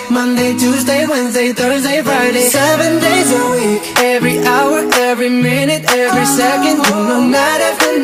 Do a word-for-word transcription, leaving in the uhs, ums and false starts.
Monday, Tuesday, Wednesday, Thursday, Friday, seven days a week. Every hour, every minute, every second, you know, night after